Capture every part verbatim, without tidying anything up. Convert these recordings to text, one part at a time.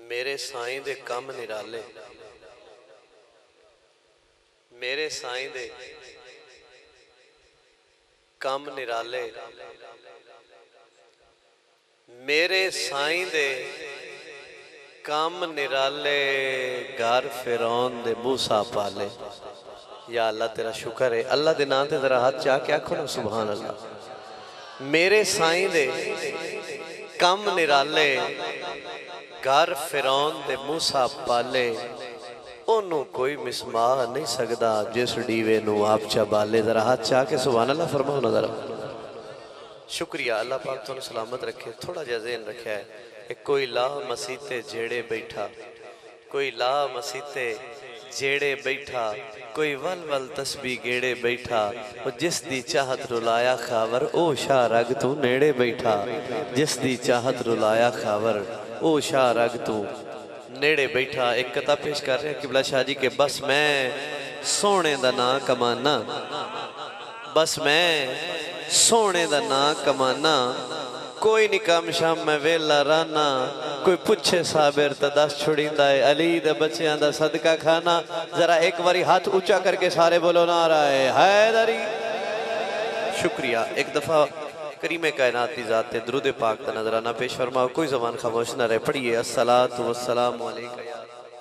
मेरे साईं दे कम निराले, मेरे साईं दे कम निराले, मेरे साईं दे कम निराले, घर फिरौन दे मूसा पाले। या अल्लाह तेरा शुक्र है, अल्लाह दे नाम ते जरा हाथ चाह के आखो ना सुभान अल्लाह। मेरे साईं दे कम निराले, घर फिरौन दे मूसा पाले। ओनू कोई मिसमाह नहीं सकदा जिस डीवे नू आप चा बाले। जरा हाथ चाह के सुभान अल्लाह फरमाओ ना जरा। शुक्रिया, अल्लाह पाक तुहानू सलामत रखे। थोड़ा जिहा ज़हन रखा है, कोई ला मसीते जेड़े बैठा, कोई ला मसीते जेड़े बैठा, कोई वल वल तस्बी गेड़े बैठा। जिस दी चाहत रुलाया खावर ओ शाह रग तू नेड़े बैठा। जिस दी चाहत रुलाया खावर ओ शाह रग तू नेड़े बैठा। एक कथा पेश कर रहे हैं किबला शाह जी के, बस मैं सोने दा ना कमाना, बस मैं सोने दा ना कमाना। कोई नहीं कम शाम मैं वेला राना, कोई पुछे साबिर तो दस छुड़ींदा है, अली दे बच्चियां दा सदका खाना। जरा एक बारी हाथ ऊंचा करके सारे बोलो नारा हैदरी। शुक्रिया। एक दफ़ा करीमे कायनात की ज़ात ते दुरूद पाक का नजराना पेश फरमाओ। कोई ज़बान खामोश न रहे, पढ़िए अस्सलातु वस्सलामु अलैका या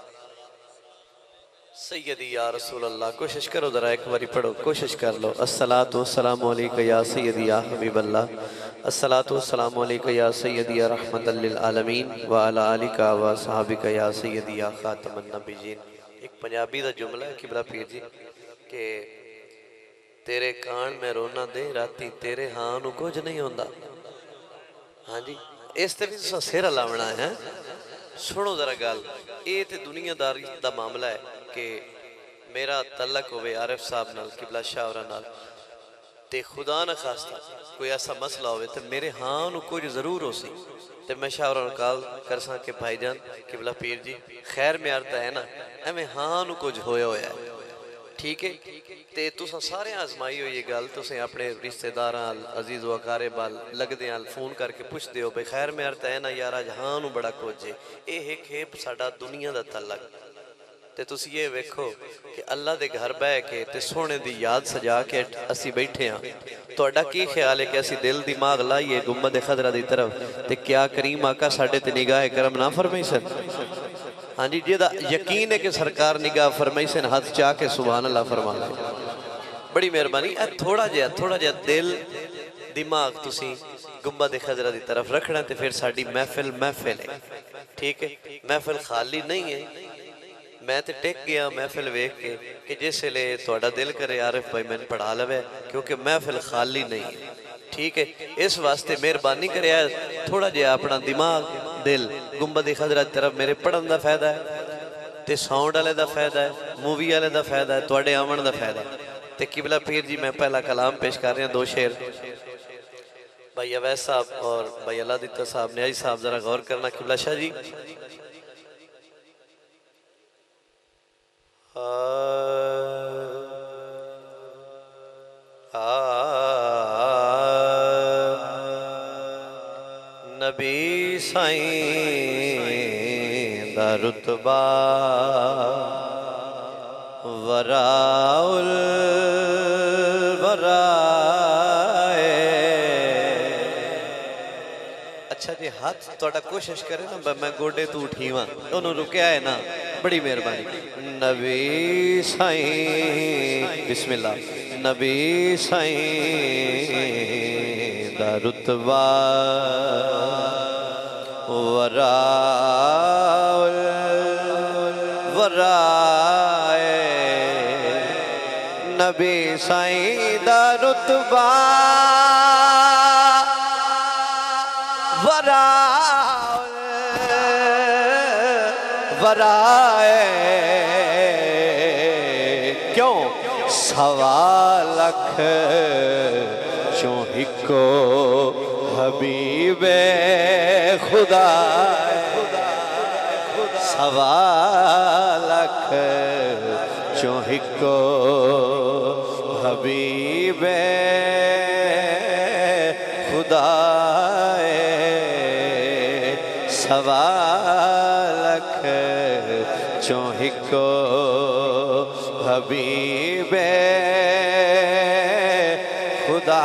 सैयदी या रसूल अल्लाह। कोशिश करो जरा एक बारी पढ़ो, कोशिश कर लो। अस्सलातु वस्सलामु अलैका या सैयदी या हबीब अल्लाह, अस्सलातु वस्सलामु अलैका या सैयदी या रहमतल लिल आलमीन व अला आलिका व सहाबिका या सैयदी या खातमन नबीयीन। एक पंजाबी दा जुमला है किबला पीर जी के, तेरे कान में रोना दे राती, तेरे हाँ नू कुछ नहीं होंदा। हाँ जी, इस ते भी तुसां सिर लावना है। सुनो जरा गल, ये ते दुनियादारी दा मामला है कि मेरा तलक होवे आरिफ साहब नाल, किबला शाह होरां नाल, ते खुदा न खास्ता कोई ऐसा मसला होवे ते मेरे हाँ नू कुछ जरूर हो सी, ते मैं शाह होरां नू कॉल करसां कि भाईजान किबला पीर जी खैर म्यार तां है ना, एवें हाँ नू कुछ होया होया है, ठीक है। ते तुसां सारे आजमाई हो ये गल, तुसें अपने रिश्तेदारां अजीज़ व अकारिब लगदे आल फोन करके पुछदे हो भाई खैर म्यार तां है ना यार, अज हाँ नू बड़ा कुछ है। यह एक है साडा दुनिया दा तलक। ते तुसी ये वेखो कि अल्लाह दे घर बह के ते सोने दी याद सजा के असी बैठे हाँ। तुहाडा की ख्याल है कि असी दिल दिमाग लाइए गुंबद खदरा दी तरफ, ते क्या करीम आका साडे ते निगाह करम ना फरमाई सन? हाँ जी, जिहदा यकीन है कि सरकार निगाह फरमाई सन, हाथ चाह के सुभान अल्लाह फरमा ले। बड़ी मेहरबानी। थोड़ा जिहा थोड़ा जिहा दिल दिमाग तुसी गुंबद खदरा दी तरफ रखना, ते फिर साडी महफिल महफिल है, ठीक है। महफिल खाली नहीं है। मैं तो टिक गया महफिल वेख के कि जिस वे थोड़ा दिल करे आरिफ भाई मैंने पढ़ा लवे, क्योंकि महफिल खाली नहीं है, ठीक है। इस वास्ते मेहरबानी करे थोड़ा जिहा अपना दिमाग दिल गुंबद खदरा की तरफ, मेरे पढ़न का फायदा है, तो साउंड वाले का फायदा है, मूवी वाले का फायदा है, थोड़े आवन का फायदा है। तो किबला पीर जी मैं पहला कलाम पेश कर रहा, दो शेर भाई अवैस साहब और भाई अल्लाह दिता साहब न्याजी साहब, जरा गौर करना। किबला शाह जी आ, आ, नबी साईं दा रुतबा वराउल वराए। अच्छा जी, हाथ थोड़ा कोशिश करे ना, मैं गोडे तू उठीवा तो रुकया है ना, बड़ी मेहरबानी। नबी साईं बिस्मिल्लाह, नबी साईं दा रुतबा वराउल वराए। नबी साईं दा रुतबा वराउल वराए। क्यों? सवा लख चों हिको हबीबे खुदा, सवा लख चों हिको हबीबे खुदा, सवा लख चौहिको हबीबे खुदा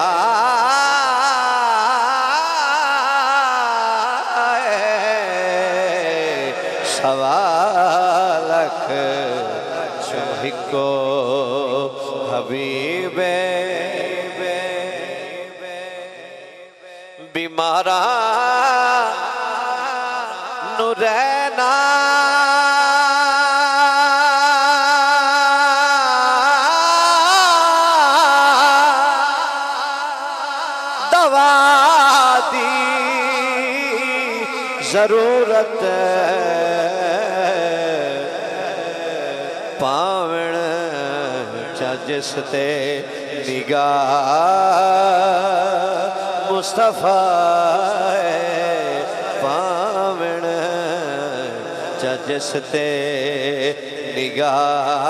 सवा लख चौहिको हबीबे बीमारा नु रहना दवा दी जरूरत पावण जिस ते निगाह मुस्तफा पावण जिस ते निगाह।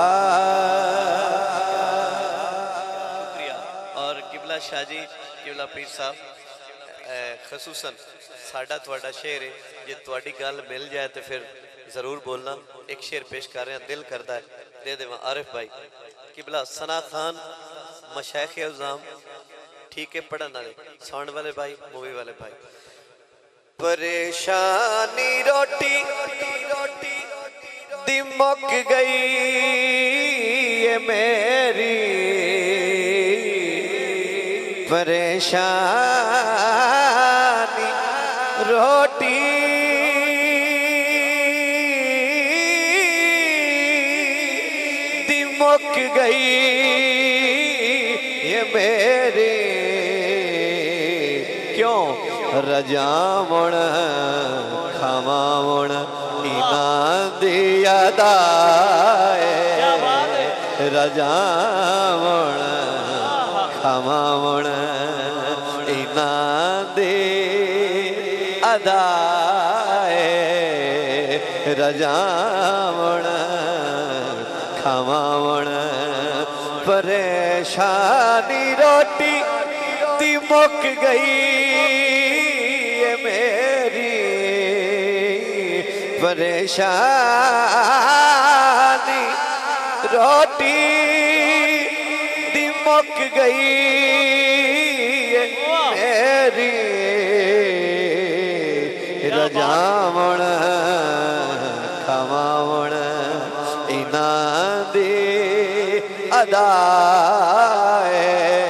शुक्रिया। और किबला शाह जी, किबला पीर साहब, खसूसन साडा तुहाडा शेर है, जे तुहाडी गल मिल जाए तो फिर जरूर बोलना। एक शेर पेश कर रहे हैं, दिल करता है दे देवा। आरिफ भाई किबला, सना खान, मशाइख अज़ाम, ठीक है, पढ़न वाले, साउंड वाले भाई, मूवी वाले भाई। परेशानी रोटी रोटी दी मुक गई ये मेरी, परेशानी रोटी दी मुक गई ये मेरी, क्यों रजावण खावावण इनां दी अदाए, रजावण खावावण इनां दी अदाए, रजावण खावावण परेशानी रोटी दी मुक गई ये मेरी, परेशानी रोटी दी मुक गई ये मेरी, रजावण खावावण इनां दी अदाए,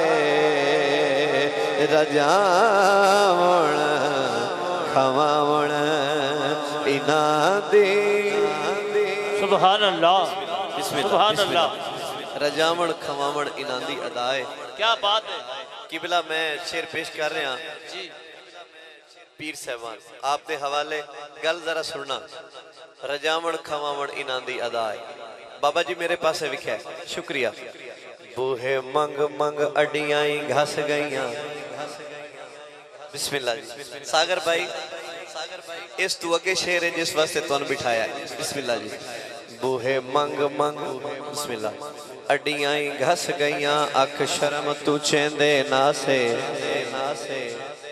रजावण खावावण इनां दी। सुभान अल्लाह, सुभान अल्लाह। रजावण खवावण इनां दी अदाए, क्या बात है। किबला मैं शेर पेश कर रहा जी, पीर साहबान आप दे हवाले, गल जरा सुनना। रजावण खवावण इनां दी अदाए, बाबा जी मेरे पास विख्या है, शुक्रिया। बूहे मंग मंग अड्डियां घस गईयां। बिस्मिल्लाह जी। सागर भाई, इस तू अगे शेर है जिस वास्ते तुहानू बिठाया है। बिस्मिल्लाह जी। बूहे मंग मंग, बिस्मिल्लाह, अड्डियां घस गईयां, अख शर्म तू चेंदे नासे नासे।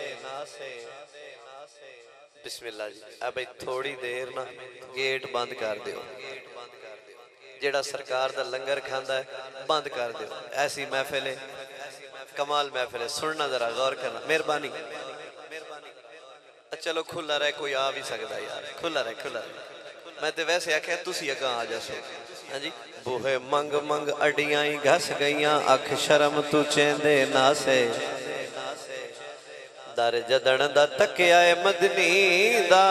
बिस्मिल्लाह जी। अब थोड़ी देर ना गेट बंद कर दियो, जेड़ा सरकार दा लंगर खांदा है बंद कर दियो। ऐसी महफिल है, कमाल महफिल है, सुनना जरा गौर करना, मेहरबानी। चलो खुला रहे, कोई आ भी सकता यार, खुला रहे खुला रहे। मैं तो वैसे आख्या तुसी अगा आ जासो। हाँ जी। बूहे मंग मंग अड्डियां घस गईयां, अख शर्म तू चेंदे नासे, दर जदन दा तकिया मदनी दा,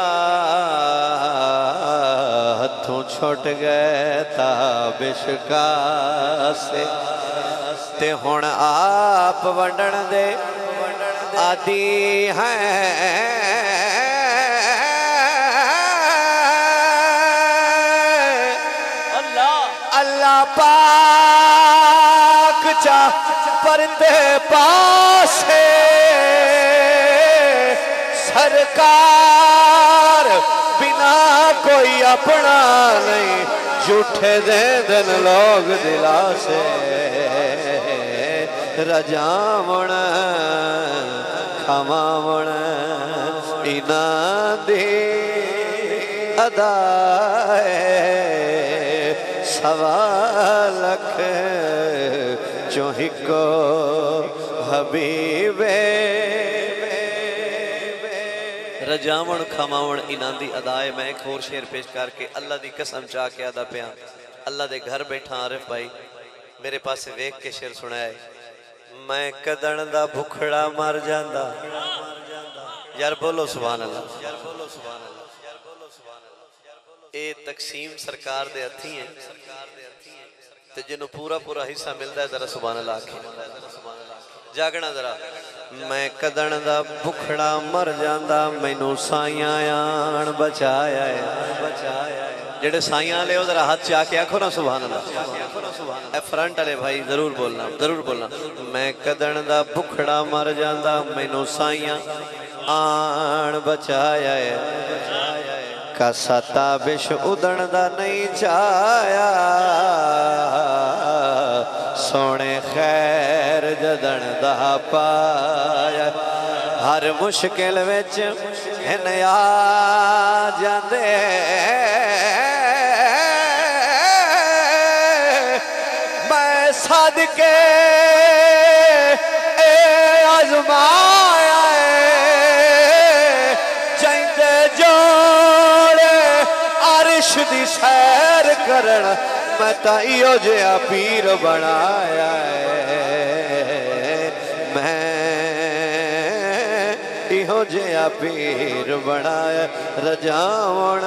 हथों छुट गए ताबिशका से, ते हुण आप वंडण दे आदि हैं। अल्लाह पाक चा परते पासे, सरकार बिना कोई अपना नहीं, झूठे दे दिन लोग दिला से, रजावण खावावण इनां दी अदाए सवा लख चोहिको हबीबे रजावण खमावण इन्हां दी अदाए। मैं एक होर शेर पेश करके अल्लाह दी कसम चाह के आदा पिया। अल्लाह दे घर बैठा आरिफ भाई मेरे पास वेख के शेर सुनाया। मैं कदण दा भुखड़ा मर जांदा। यार बोलो सुभान अल्लाह, यार बोलो सुभान अल्लाह, यार बोलो सुभान अल्लाह। ए तकसीम सरकार दे हथी है ते जिन्हों पूरा पूरा हिस्सा मिलता है जरा सुभान अल्लाह आखे। जागना जरा। मैं कदण दा भुखड़ा मर जांदा मैनू साइयां आण बचाया है बचाया है। जेड़े साइयां ले जरा हाथ च आके आखो ना सुभान अल्लाह। ए फ्रंट वाले भाई जरूर बोलना जरूर बोलना। मैं कदण दा भुखड़ा मर जांदा मैनू साइयां आण बचाया है। कासा ताबिश उदण दा नहीं चाया सोने खैर जदन दा पाया। हर मुश्किल विच हिन आ जांदे मैं सदके ए आजमाया चाहते जोड़े अरश दी सैर करन मैं ताइयो जिहा पीर बनाया है। मैं इहो जिहा पीर बनाया रजावण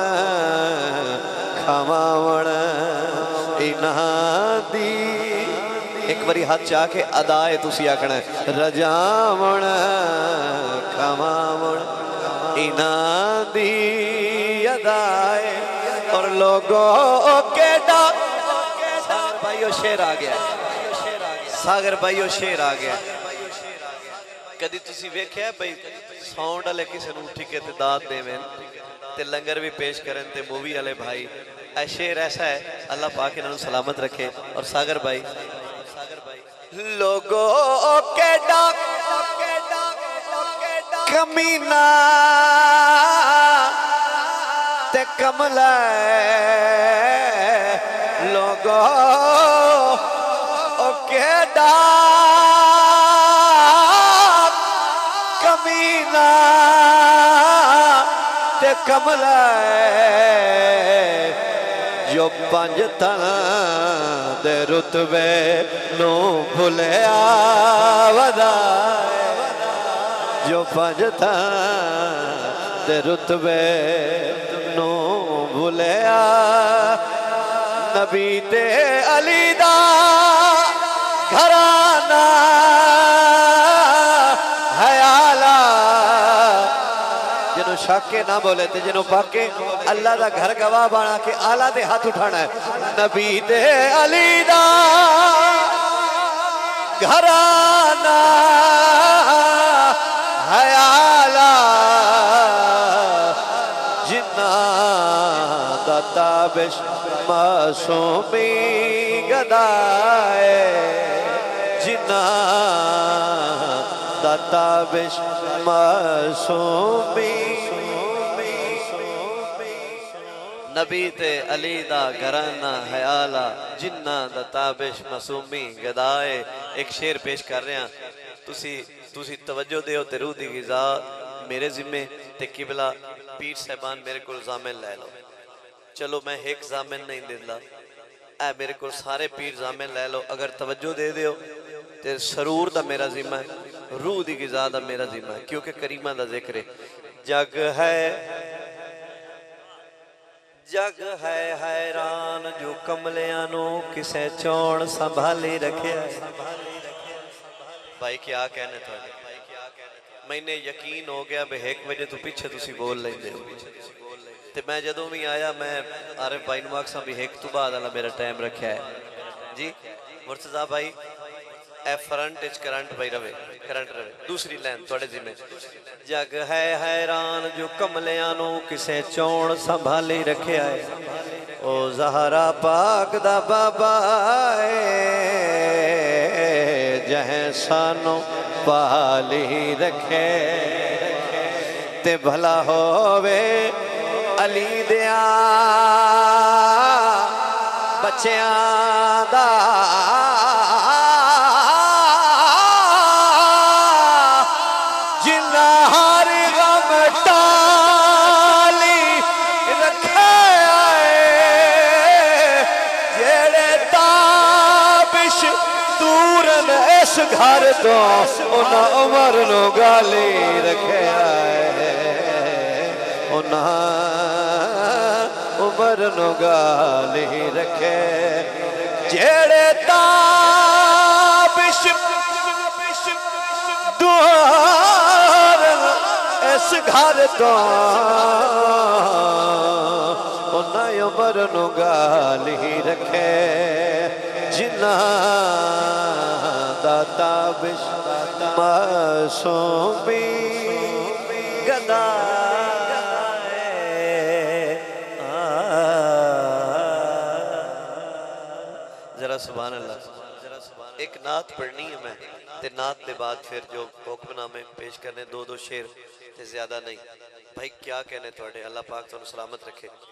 खवावण इन्हां दी। एक बारी हाथ चाह के अदाए तुसी आखना रजावण खवावण इन्हां दी अदाए। और लोगों के डाक सागर भाइयों शेर आ गया सागर भाइयों शेर आ गया। कदी तुसी वेख्या भाई साउंड वाले किसी नूं ठिके ते दात देवें ते लंगर भी पेश करें ते मूवी वाले भाई। ऐ शेर ऐसा है अल्लाह पाक इन्हां नूं सलामत रखे। और सागर भाई लोगों के डाक कमीना ते कमला लोगों के डाक कमीना ते कमला जो पंज तन दे रुतबे नू भुलिया वदाए। जो पंज तन दे रुतबे नू भुलिया नबी ते अली दा घराना है आला। जिन्हों शाके ना बोले ते जिन्हों पाके अल्लाह दा घर गवाह बना के आला दे हाथ उठाना है। नबी ते अली दा घराना है आला जिन्ना दा ताबिश मासूमी गदाए जिन्ना दा ताबिश मासूमी। नबी ते अली दा घराना है आला जिन्ना दा ताबिश मासूमी गदाए। एक शेर पेश कर रहे हैं तुसी तुसी तवज्जो दियो ते रूह दी गिज़ा मेरे जिम्मे ते किबला पीर साहबान मेरे को जामिन लै लो। चलो मैं एक जामिन नहीं दिंदा ऐ मेरे को सारे पीर जामिन लै लो। अगर तवज्जो दे दियो ते सरूर दा मेरा जिम्मा है रूह दी गिज़ा दा मेरा जिम्मा है क्योंकि करीमा दा जिक्र है। जग है जग है हैरान जो कमलियां नू किसे चौण संभाली रखे। भाई क्या कहने थोड़े मैंने यकीन हो गया भाई एक बजे तो पीछे तुसी बोल लेंदे हो ते मैं जदों भी आया मैं आरिफ भाई नूं आखसां भी एक तो बाद वाला मेरा टाइम रखा है जी। मुर्तज़ा भाई ए फ्रंट इच करंट भाई रवे करंट रवे दूसरी लाइन थोड़े जिम्मे। जग है हैरान जो कमलियां नू किसे चौण संभाली रखिया है। ओ ज़हरा पाक दा बाबा जहे सानू पाली रखे ते भला होवे अली दिया बच्चियां दा जिन्ना हर गम टाली रखे जेड़े ताबिश दूरन इस घर तो उन्हां उमर नु गाली रखे उमर नु गाली रखे जेड़े ताबिश दूर इस घर तो उन्हें उमर नु गाली रखे जिन्ना दा ताबिश मासूमी गदा जरा सुभान अल्लाह। एक नात पढ़नी है मैं ते नात के बाद फिर जो हुक्मनामे पेश करने दो दो शेर ते ज्यादा नहीं। भाई क्या कहने थोड़े, अल्लाह पाक तुहानू सलामत रखे।